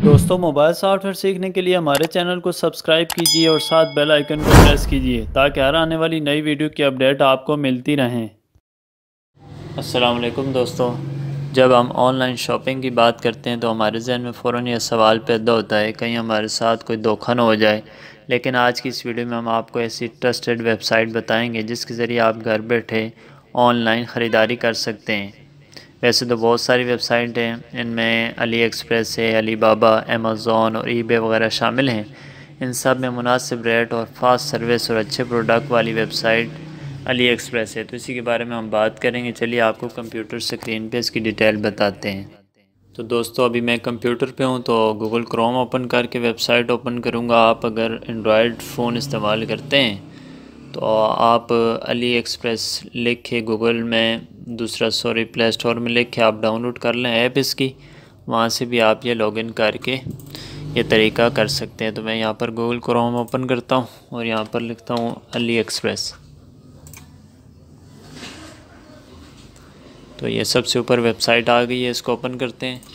दोस्तों, mobile software सीखने के लिए हमारे चैनल को सब्सक्राइब कीजिए और साथ बेल आइकन को प्रेस कीजिए ताकि हर आने वाली नई वीडियो की अपडेट आपको मिलती रहें। अस्सलाम वालेकुम दोस्तों, जब हम ऑनलाइन शॉपिंग की बात करते हैं तो हमारे जहन में फ़ौरन यह सवाल पैदा होता है कहीं हमारे साथ कोई धोखा न हो जाए। लेकिन आज की इस वीडियो में हम आपको ऐसी ट्रस्टेड वेबसाइट बताएंगे जिसके ज़रिए आप घर बैठे ऑनलाइन ख़रीदारी कर सकते हैं। वैसे तो बहुत सारी वेबसाइट हैं, इनमें अली एक्सप्रेस है, अलीबाबा, अमेज़ॉन और ईबे वगैरह शामिल हैं। इन सब में मुनासिब रेट और फास्ट सर्विस और अच्छे प्रोडक्ट वाली वेबसाइट अली एक्सप्रेस है। तो इसी के बारे में हम बात करेंगे। चलिए आपको कंप्यूटर स्क्रीन पे इसकी डिटेल बताते हैं। तो दोस्तों, अभी मैं कंप्यूटर पे हूँ तो गूगल क्रोम ओपन करके वेबसाइट ओपन करूँगा। आप अगर एंड्रॉयड फ़ोन इस्तेमाल करते हैं तो आप अली एक्सप्रेस लिख के गूगल में प्ले स्टोर में लिख के आप डाउनलोड कर लें ऐप इसकी। वहाँ से भी आप ये लॉगिन करके ये तरीका कर सकते हैं। तो मैं यहाँ पर गूगल क्रोम ओपन करता हूँ और यहाँ पर लिखता हूँ अली एक्सप्रेस। तो ये सबसे ऊपर वेबसाइट आ गई है, इसको ओपन करते हैं।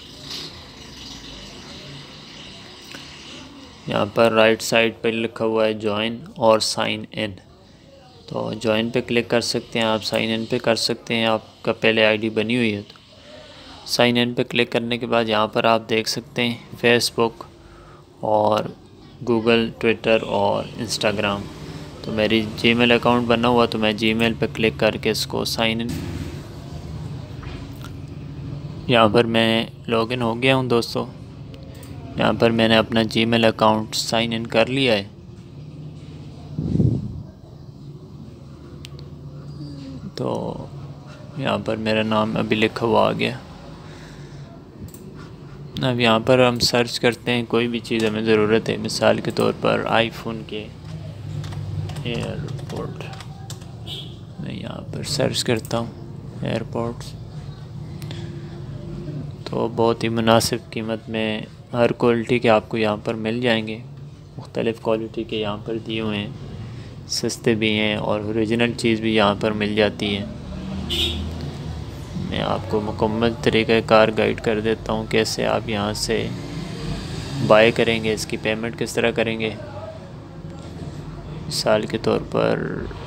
यहाँ पर राइट साइड पर लिखा हुआ है ज्वाइन और साइन इन। तो ज्वाइन पे क्लिक कर सकते हैं आप, साइन इन पे कर सकते हैं, आपका पहले आईडी बनी हुई है। तो साइन इन पे क्लिक करने के बाद यहाँ पर आप देख सकते हैं फेसबुक और गूगल, ट्विटर और इंस्टाग्राम। तो मेरी जीमेल अकाउंट बना हुआ तो मैं जीमेल पे क्लिक करके इसको साइन इन, यहाँ पर मैं लॉगिन हो गया हूँ दोस्तों। यहाँ पर मैंने अपना जीमेल अकाउंट साइन इन कर लिया है। तो यहाँ पर मेरा नाम अभी लिखा हुआ आ गया। अब यहाँ पर हम सर्च करते हैं कोई भी चीज़ हमें ज़रूरत है, मिसाल के तौर पर आईफोन के एयरपोर्ट। मैं यहाँ पर सर्च करता हूँ एयरपोर्ट्स। तो बहुत ही मुनासिब कीमत में हर क्वालिटी के आपको यहाँ पर मिल जाएंगे। मुख्तलिफ़ क्वालिटी के यहाँ पर दिए हुए हैं, सस्ते भी हैं और ओरिजिनल चीज़ भी यहाँ पर मिल जाती है। मैं आपको मुकम्मल तरीक़ाकार गाइड कर देता हूँ कैसे आप यहाँ से बाय करेंगे, इसकी पेमेंट किस तरह करेंगे। मिसाल के तौर पर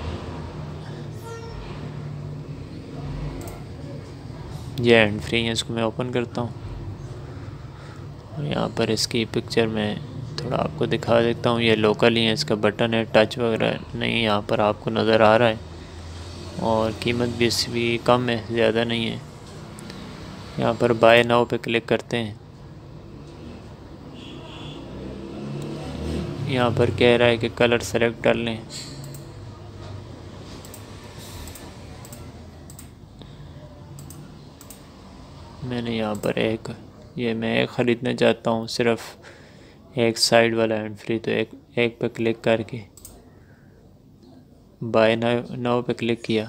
ये हैंड फ्री है, इसको मैं ओपन करता हूँ और यहाँ पर इसकी पिक्चर में थोड़ा आपको दिखा देता हूँ। ये लोकल ही है, इसका बटन है, टच वगैरह नहीं यहाँ पर आपको नज़र आ रहा है और कीमत भी इससे भी कम है, ज़्यादा नहीं है। यहाँ पर बाय नाउ पे क्लिक करते हैं। यहाँ पर कह रहा है कि कलर सेलेक्ट कर लें। मैंने यहाँ पर मैं एक ख़रीदना चाहता हूँ, सिर्फ़ एक साइड वाला हैंड फ्री। तो एक पे क्लिक करके बाय नाउ पे क्लिक किया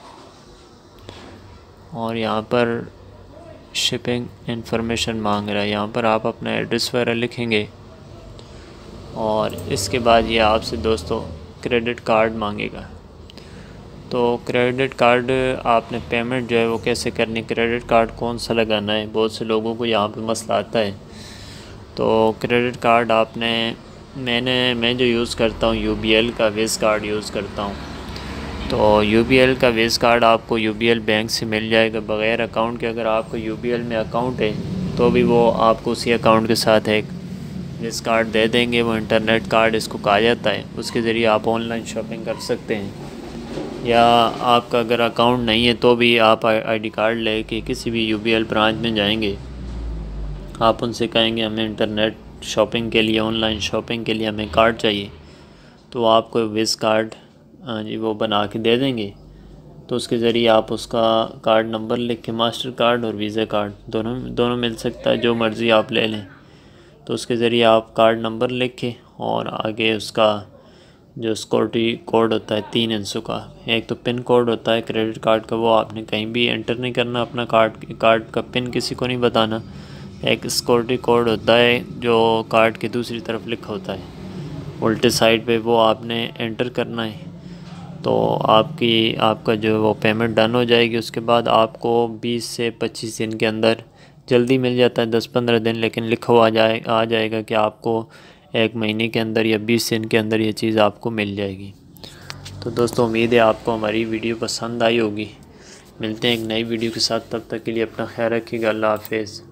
और यहाँ पर शिपिंग इंफॉर्मेशन मांग रहा है। यहाँ पर आप अपना एड्रेस वगैरह लिखेंगे और इसके बाद ये आपसे दोस्तों क्रेडिट कार्ड मांगेगा। तो क्रेडिट कार्ड आपने पेमेंट जो है वो कैसे करनी, क्रेडिट कार्ड कौन सा लगाना है, बहुत से लोगों को यहाँ पे मसला आता है। तो क्रेडिट कार्ड मैं जो यूज़ करता हूँ UBL का विज़ कार्ड यूज़ करता हूँ। तो UBL का विज़ कार्ड आपको UBL बैंक से मिल जाएगा बग़ैर अकाउंट के। अगर आपको UBL में अकाउंट है तो भी वो आपको उसी अकाउंट के साथ एक विज़ कार्ड दे देंगे। वो इंटरनेट कार्ड इसको कहा जाता है, उसके ज़रिए आप ऑनलाइन शॉपिंग कर सकते हैं। या आपका अगर अकाउंट नहीं है तो भी आप ID कार्ड लेके किसी भी UBL ब्रांच में जाएंगे, आप उनसे कहेंगे हमें इंटरनेट शॉपिंग के लिए, ऑनलाइन शॉपिंग के लिए हमें कार्ड चाहिए, तो आपको विज़ कार्ड जी वो बना के दे देंगे। तो उसके ज़रिए आप उसका कार्ड नंबर लिख के, मास्टर कार्ड और वीज़ा कार्ड दोनों मिल सकता है, जो मर्ज़ी आप ले लें। तो उसके ज़रिए आप कार्ड नंबर लिख के और आगे उसका जो सिक्योरिटी कोड होता है 3 अंकों का, एक तो पिन कोड होता है क्रेडिट कार्ड का, वो आपने कहीं भी एंटर नहीं करना, अपना कार्ड का पिन किसी को नहीं बताना। एक सिक्योरिटी कोड होता है जो कार्ड की दूसरी तरफ लिखा होता है उल्टे साइड पे, वो आपने एंटर करना है। तो आपका जो वो पेमेंट डन हो जाएगी। उसके बाद आपको 20 से 25 दिन के अंदर जल्दी मिल जाता है 10-15 दिन, लेकिन लिखा हुआ आ जाएगा कि आपको 1 महीने के अंदर या 20 दिन के अंदर ये चीज़ आपको मिल जाएगी। तो दोस्तों उम्मीद है आपको हमारी वीडियो पसंद आई होगी। मिलते हैं एक नई वीडियो के साथ, तब तक के लिए अपना ख्याल रखिएगा। अल्लाह हाफिज़।